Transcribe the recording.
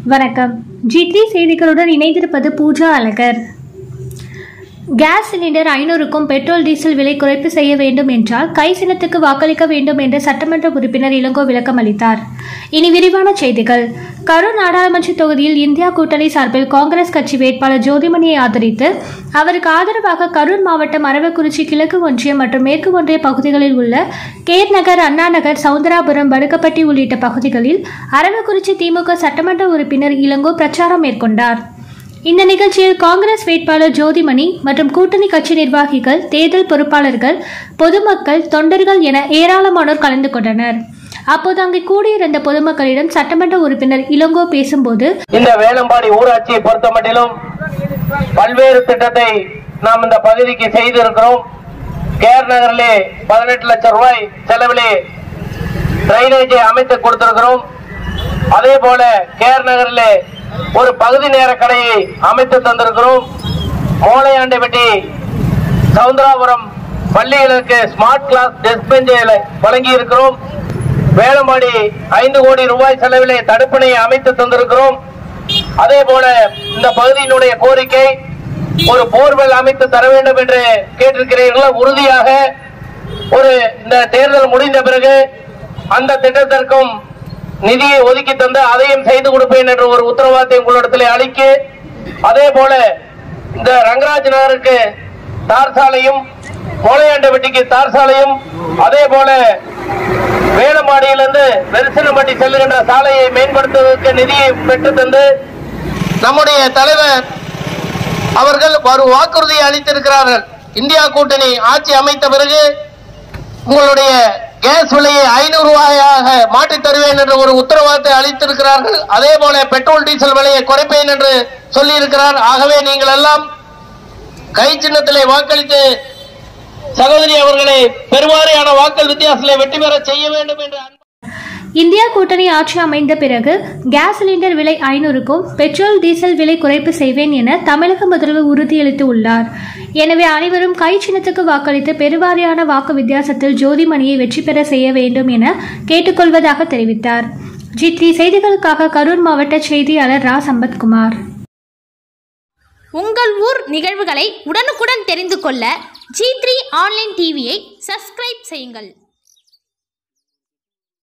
வணக்கம். G3 செய்திகளுடன் இணைந்திருப்பது பூஜா அழகர். கேஸ் சிலிண்டர் 500க்கும் பெட்ரோல் டீசல் விலை குறைப்பு செய்ய வேண்டும் என்றால் கை சின்னத்துக்கு வாக்களிக்க வேண்டும் என்று சட்டமன்ற உறுப்பினர் இளங்கோ விளக்கம் அளித்தார். இனி விரிவான செய்திகள். கரூர் நாடாளுமன்ற தொகுதியில் இந்தியா கூட்டணி சார்பில் காங்கிரஸ் கட்சி வேட்பாளர் ஜோதிமணியை ஆதரித்து அவருக்கு ஆதரவாக கரூர் மாவட்டம் அரவக்குறிச்சி கிழக்கு ஒன்றியம் மற்றும் மேற்கு ஒன்றிய பகுதிகளில் உள்ள கேர் நகர், அண்ணா நகர், சவுந்தராபுரம், படுக்கப்பட்டி உள்ளிட்ட பகுதிகளில் அரவக்குறிச்சி திமுக சட்டமன்ற உறுப்பினர் இளங்கோ பிரச்சாரம் மேற்கொண்டார். இந்த நிகழ்ச்சியில் காங்கிரஸ் வேட்பாளர் ஜோதிமணி மற்றும் கூட்டணி கட்சி நிர்வாகிகள், தேர்தல் பொறுப்பாளர்கள், பொதுமக்கள், தொண்டர்கள் என ஏராளமானோர் கலந்து கொண்டனர். அப்போது அங்கு கூடியிருந்த பொதுமக்களிடம் சட்டமன்ற உறுப்பினர் இளங்கோ பேசும்போது, இந்த வேலம்பாடி ஊராட்சியை பொறுத்தமட்டிலும் பல்வேறு திட்டத்தை நாம் இந்த பகுதிக்கு செய்திருக்கிறோம். கேர் நகரிலே 18 லட்சம் ரூபாய் செலவிலே டிரைனேஜை அமைத்து கொடுத்திருக்கிறோம். அதே போல கேர் நகரிலே ஒரு பகுதி நேர கடையை அமைத்து தந்திருக்கிறோம். மோளையாண்டிப்பட்டி, சவுந்தராபுரம் பள்ளிகளுக்கு ஸ்மார்ட் கிளாஸ் டெஸ்க் பெஞ்சை வழங்கி இருக்கிறோம். வேலம்பாடி 5 கோடி ரூபாய் செலவிலே தடுப்பணையை அமைத்து தந்திருக்கிறோம். அதே போல இந்த பகுதியினுடைய கோரிக்கை ஒரு போர்வெல் அமைத்து தர வேண்டும் என்று கேட்டிருக்கிறீர்கள். உறுதியாக இந்த தேர்தல் முடிந்த பிறகு அந்த திட்டத்திற்கும் நிதியை ஒதுக்கி தந்து அதையும் செய்து கொடுப்பேன் என்ற ஒரு உத்தரவாதத்தை உங்களிடத்தில் அளிக்க, அதே போல இந்த ரங்கராஜ் நகருக்கு தார் சாலையும், மோளையாண்டப்பட்டிக்கு தார் சாலையும், அதே போல வேலம்பாடியிலிருந்து வெரிசனப்பட்டி செல்லுகின்ற சாலையை மேம்படுத்துவதற்கு நிதியை பெற்று தந்து நம்முடைய தலைவர் அவர்கள் ஒரு வாக்குறுதியை அளித்திருக்கிறார்கள். இந்தியா கூட்டணி ஆட்சி அமைத்த பிறகு உங்களுடைய கேஸ் விலையை 500 ரூபாயாக மாற்றித் தருவேன் என்று ஒரு உத்தரவாதத்தை அளித்திருக்கிறார்கள். அதே போல பெட்ரோல் டீசல் விலையை குறைப்பேன் என்று சொல்லி இருக்கிறார். ஆகவே நீங்கள் எல்லாம் கை சின்னத்திலே வாக்களித்து சகோதரி அவர்களை பெருவாரியான வாக்கள் வித்தியாசத்திலே வெற்றி பெற செய்ய வேண்டும் என்று. இந்தியா கூட்டணி ஆட்சி அமைந்த பிறகு கேஸ் சிலிண்டர் விலை 500க்கும் பெட்ரோல் டீசல் விலை குறைப்பு செய்வேன் என தமிழக முதல்வர் உறுதியளித்து உள்ளார். எனவே அனைவரும் கை சின்னத்துக்கு வாக்களித்து பெருவாரியான வாக்கு வித்தியாசத்தில் ஜோதிமணியை வெற்றி பெற செய்ய வேண்டும் என கேட்டுக்கொள்வதாக தெரிவித்தார். G3 செய்திகளுக்காக கரூர் மாவட்ட செய்தியாளர் ரா சம்பத்குமார். உங்கள் ஊர் நிகழ்வுகளை உடனுக்குடன் தெரிந்து கொள்ள G3 ஆன்லைன் டிவியை சப்ஸ்கிரைப் செய்யுங்கள்.